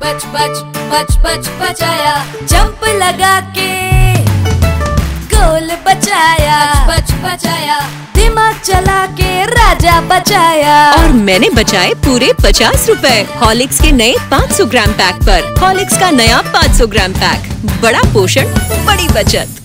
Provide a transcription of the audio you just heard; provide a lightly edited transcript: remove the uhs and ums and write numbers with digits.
बच बच बच बच बचाया, जंप लगा के गोल बचाया, बच बचाया, दिमाग चला के राजा बचाया। और मैंने बचाए पूरे 50 रुपए हॉर्लिक्स के नए 500 ग्राम पैक पर। हॉर्लिक्स का नया 500 ग्राम पैक, बड़ा पोषण बड़ी बचत।